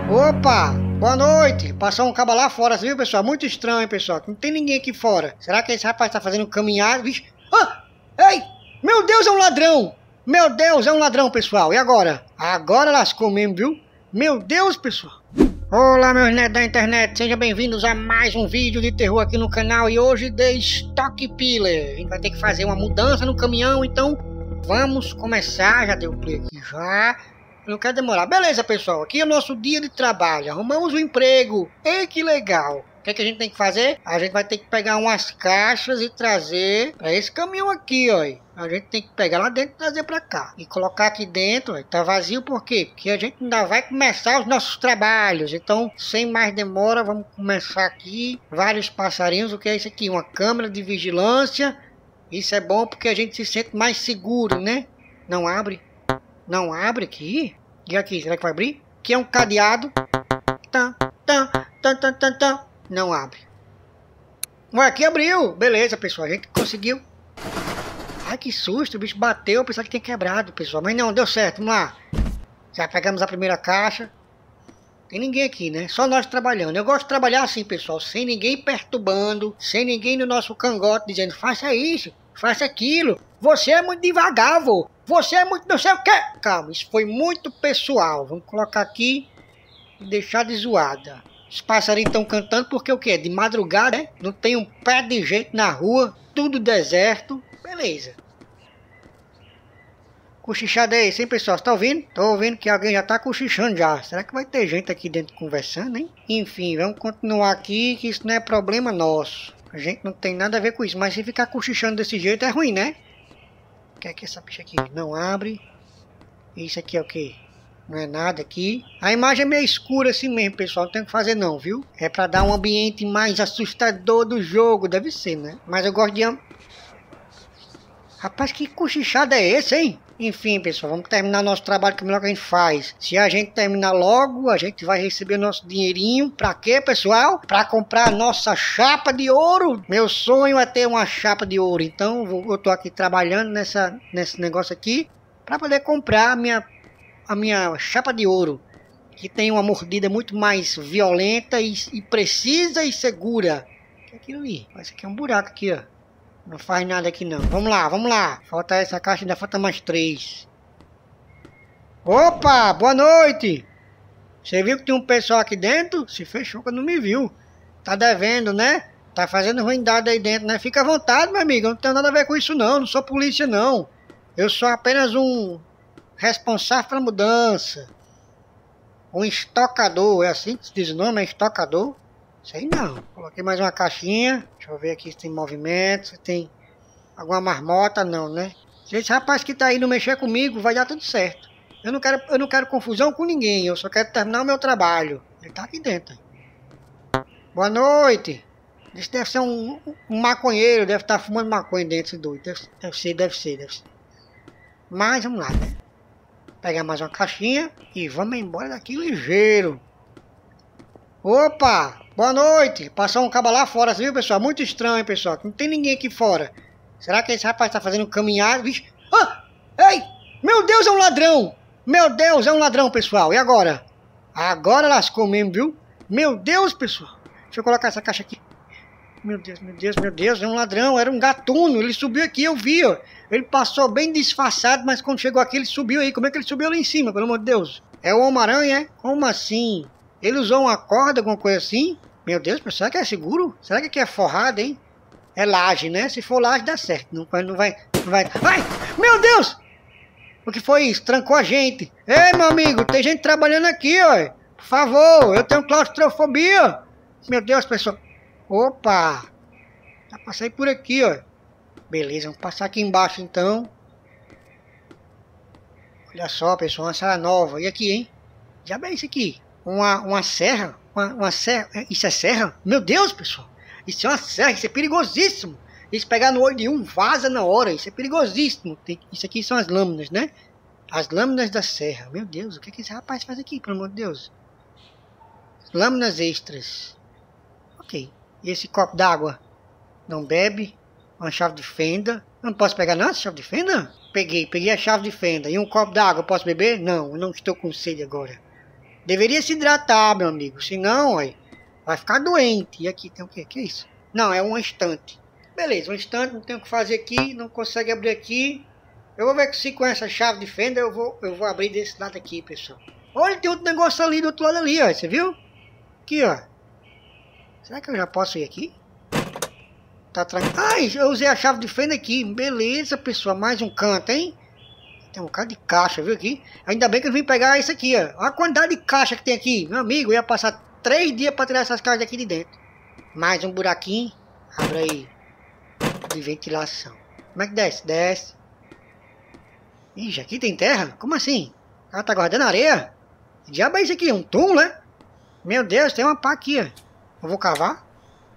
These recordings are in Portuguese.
Opa, boa noite. Passou um cabo lá fora, viu, pessoal? Muito estranho, pessoal. Não tem ninguém aqui fora. Será que esse rapaz tá fazendo caminhada? Vixe. Ah! Ei! Meu Deus, é um ladrão! Meu Deus, é um ladrão, pessoal. E agora? Agora lascou mesmo, viu? Meu Deus, pessoal. Olá, meus netos da internet. Sejam bem-vindos a mais um vídeo de terror aqui no canal. E hoje de Stock Pillar. A gente vai ter que fazer uma mudança no caminhão, então vamos começar. Já deu play aqui já. Não quer demorar. Beleza, pessoal. Aqui é o nosso dia de trabalho. Arrumamos o emprego. Ei, que legal. O que é que a gente tem que fazer? A gente vai ter que pegar umas caixas e trazer para esse caminhão aqui, ó. A gente tem que pegar lá dentro e trazer para cá. E colocar aqui dentro, ó. Tá vazio por quê? Porque a gente ainda vai começar os nossos trabalhos. Então, sem mais demora, vamos começar aqui. Vários passarinhos. O que é isso aqui? Uma câmera de vigilância. Isso é bom porque a gente se sente mais seguro, né? Não abre. Não abre aqui? E aqui, será que vai abrir? Aqui é um cadeado. Não abre. Ué, aqui abriu. Beleza, pessoal. A gente conseguiu. Ai, que susto. O bicho bateu. Eu pensava que tinha quebrado, pessoal. Mas não, deu certo. Vamos lá. Já pegamos a primeira caixa. Tem ninguém aqui, né? Só nós trabalhando. Eu gosto de trabalhar assim, pessoal. Sem ninguém perturbando. Sem ninguém no nosso cangote dizendo, faça isso, faça aquilo. Você é muito devagar, vô. Você é muito não sei o que. Calma, isso foi muito pessoal. Vamos colocar aqui e deixar de zoada. Os passarinhos estão cantando porque o que? De madrugada, né? Não tem um pé de gente na rua. Tudo deserto. Beleza. Cochichada é esse, hein, pessoal? Você tá ouvindo? Tô ouvindo que alguém já tá cochichando já. Será que vai ter gente aqui dentro conversando, hein? Enfim, vamos continuar aqui que isso não é problema nosso. A gente não tem nada a ver com isso. Mas se ficar cochichando desse jeito é ruim, né? O que é que essa bicha aqui? Não abre. Isso aqui é o que? Não é nada aqui. A imagem é meio escura assim mesmo, pessoal. Não tem o que fazer não, viu? É pra dar um ambiente mais assustador do jogo. Deve ser, né? Mas eu gosto de... Rapaz, que cochichada é esse, hein? Enfim, pessoal, vamos terminar nosso trabalho, que é o melhor que a gente faz. Se a gente terminar logo, a gente vai receber nosso dinheirinho. Pra quê, pessoal? Pra comprar a nossa chapa de ouro. Meu sonho é ter uma chapa de ouro. Então, eu tô aqui trabalhando nesse negócio aqui pra poder comprar a minha chapa de ouro. Que tem uma mordida muito mais violenta e precisa e segura. O que é aquilo ali? Esse aqui é um buraco aqui, ó. Não faz nada aqui não. Vamos lá, vamos lá. Falta essa caixa, ainda falta mais 3. Opa, boa noite. Você viu que tem um pessoal aqui dentro? Se fechou quando não me viu. Tá devendo, né? Tá fazendo ruindade aí dentro, né? Fica à vontade, meu amigo. Eu não tenho nada a ver com isso não. Não sou polícia não. Eu sou apenas um responsável pela mudança. Um estocador. É assim que se diz o nome? É estocador? Sei não. Coloquei mais uma caixinha. Deixa eu ver aqui se tem movimento, se tem alguma marmota, não, né? Se esse rapaz que tá aí não mexer comigo, vai dar tudo certo. Eu não quero confusão com ninguém, eu só quero terminar o meu trabalho. Ele tá aqui dentro. Boa noite. Esse deve ser um maconheiro, deve estar fumando maconha dentro, esse doido. Deve ser. Mas vamos lá, né? Pegar mais uma caixinha e vamos embora daqui ligeiro. Opa! Boa noite! Passou um cabo lá fora, viu, pessoal? Muito estranho, pessoal. Não tem ninguém aqui fora. Será que esse rapaz tá fazendo caminhada? Vixe. Ah! Ei! Meu Deus, é um ladrão! Meu Deus, é um ladrão, pessoal. E agora? Agora lascou mesmo, viu? Meu Deus, pessoal. Deixa eu colocar essa caixa aqui. Meu Deus, é um ladrão. Era um gatuno. Ele subiu aqui, eu vi, ó. Ele passou bem disfarçado, mas quando chegou aqui, ele subiu aí. Como é que ele subiu lá em cima, pelo amor de Deus? É o Homem-Aranha, é? Como assim? Ele usou uma corda, alguma coisa assim? Meu Deus, será que é seguro? Será que aqui é forrado, hein? É laje, né? Se for laje, dá certo. Não vai. Ai! Meu Deus! O que foi isso? Trancou a gente. Ei, meu amigo, tem gente trabalhando aqui, ó. Por favor, eu tenho claustrofobia. Meu Deus, pessoal. Opa! Já passei por aqui, ó. Beleza, vamos passar aqui embaixo, então. Olha só, pessoal, uma sala nova. E aqui, hein? Já é isso aqui. Uma serra? Uma serra? Isso é serra? Meu Deus, pessoal! Isso é uma serra, isso é perigosíssimo! Se pegar no olho de um, vaza na hora, isso é perigosíssimo! Isso aqui são as lâminas, né? As lâminas da serra. Meu Deus, o que esse rapaz faz aqui, pelo amor de Deus? Lâminas extras. Ok. E esse copo d'água? Não bebe? Uma chave de fenda? Eu não posso pegar não essa chave de fenda? Peguei a chave de fenda. E um copo d'água, posso beber? Não, eu não estou com sede agora. Deveria se hidratar, meu amigo. Senão, aí, vai ficar doente. E aqui tem o quê? Que é isso? Não, é uma estante. Beleza, um estante, não tem o que fazer aqui. Não consegue abrir aqui. Eu vou ver se com essa chave de fenda eu vou abrir desse lado aqui, pessoal. Olha, tem outro negócio ali do outro lado ali, ó. Você viu? Aqui, ó. Será que eu já posso ir aqui? Tá tranquilo. Ai, eu usei a chave de fenda aqui. Beleza, pessoal. Mais um canto, hein? Tem um bocado de caixa, viu aqui? Ainda bem que eu vim pegar isso aqui, ó. Olha a quantidade de caixa que tem aqui. Meu amigo, eu ia passar 3 dias pra tirar essas caixas daqui de dentro. Mais um buraquinho. Abre aí. De ventilação. Como é que desce? Desce. Ixi, aqui tem terra? Como assim? O cara tá guardando areia? Que diabo é isso aqui? Um túmulo, né? Meu Deus, tem uma pá aqui, ó. Eu vou cavar.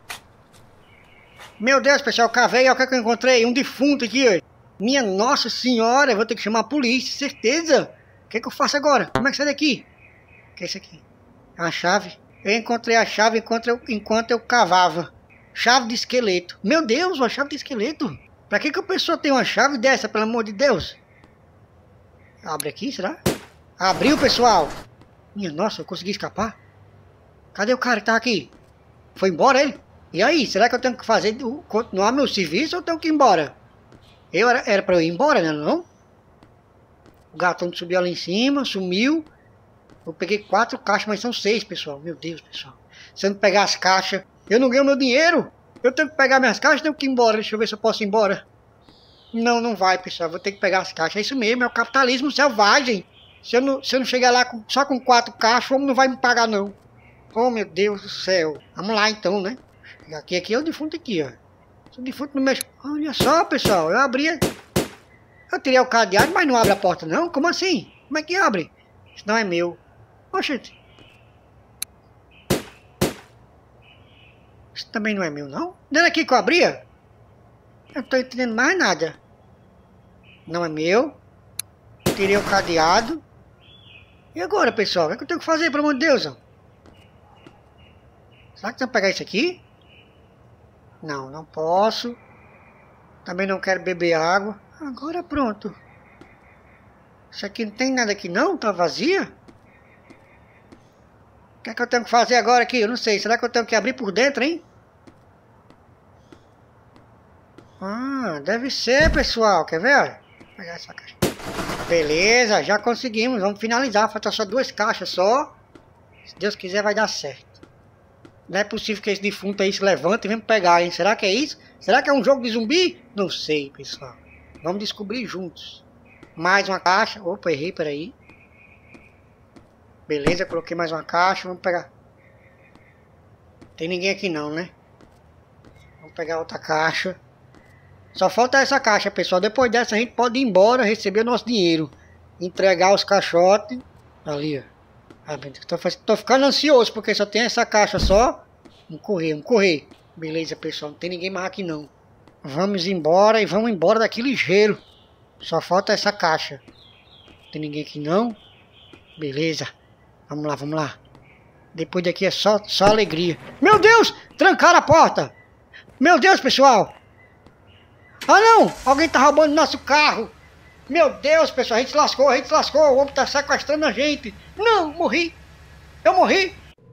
Meu Deus, pessoal, eu cavei. Olha o que eu encontrei. Um defunto aqui, ó. Minha nossa senhora, eu vou ter que chamar a polícia, certeza. O que eu faço agora? Como é que sai daqui? O que é isso aqui? É uma chave. Eu encontrei a chave enquanto eu cavava. Chave de esqueleto. Meu Deus, uma chave de esqueleto. Pra que a pessoa tem uma chave dessa, pelo amor de Deus? Abre aqui, será? Abriu, pessoal. Minha nossa, eu consegui escapar. Cadê o cara que tá aqui? Foi embora ele? E aí, será que eu tenho que fazer, continuar meu serviço ou eu tenho que ir embora? Era pra eu ir embora, né? Não? O gatão subiu lá em cima, sumiu. Eu peguei 4 caixas, mas são 6, pessoal. Meu Deus, pessoal. Se eu não pegar as caixas, eu não ganho meu dinheiro. Eu tenho que pegar minhas caixas, tenho que ir embora. Deixa eu ver se eu posso ir embora. Não, não vai, pessoal. Vou ter que pegar as caixas. É isso mesmo, é o capitalismo selvagem. Se eu não chegar lá só com 4 caixas, o homem não vai me pagar, não. Oh, meu Deus do céu. Vamos lá, então, né? Aqui é o defunto aqui, ó. O defunto não mexe. Olha só, pessoal. Eu abri. Eu tirei o cadeado, mas não abre a porta, não? Como assim? Como é que abre? Isso não é meu. Oxente. Isso também não é meu, não? Não era aqui que eu abria? Eu não tô entendendo mais nada. Não é meu. Tirei o cadeado. E agora, pessoal? O que eu tenho que fazer, pelo amor de Deus? Será que eu vou pegar isso aqui? Não, não posso. Também não quero beber água. Agora pronto. Isso aqui não tem nada aqui não? Tá vazia? O que é que eu tenho que fazer agora aqui? Eu não sei. Será que eu tenho que abrir por dentro, hein? Ah, deve ser, pessoal. Quer ver? Vou pegar essa caixa. Beleza, já conseguimos. Vamos finalizar. Faltam só 2 caixas só. Se Deus quiser vai dar certo. Não é possível que esse defunto aí se levante e venha pegar, hein? Será que é isso? Será que é um jogo de zumbi? Não sei, pessoal. Vamos descobrir juntos. Mais uma caixa. Opa, errei, peraí. Beleza, coloquei mais uma caixa. Vamos pegar. Tem ninguém aqui não, né? Vamos pegar outra caixa. Só falta essa caixa, pessoal. Depois dessa a gente pode ir embora, receber o nosso dinheiro. Entregar os caixotes. Ali, ó. Tô ficando ansioso porque só tem essa caixa só. Vamos correr. Beleza, pessoal. Não tem ninguém mais aqui não. Vamos embora e vamos embora daqui ligeiro. Só falta essa caixa. Não tem ninguém aqui não. Beleza. Vamos lá. Depois daqui é só alegria. Meu Deus! Trancaram a porta! Meu Deus, pessoal! Ah não! Alguém tá roubando nosso carro! Meu Deus, pessoal, a gente se lascou, o homem tá sequestrando a gente. Não, morri. Eu morri.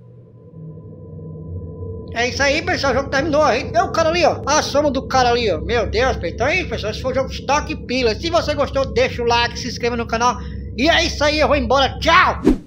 É isso aí, pessoal, o jogo terminou. É o cara ali, ó, a soma do cara ali, ó. Meu Deus, então é isso, pessoal, esse foi o jogo Stock Pila. Se você gostou, deixa o like, se inscreva no canal. E é isso aí, eu vou embora, tchau.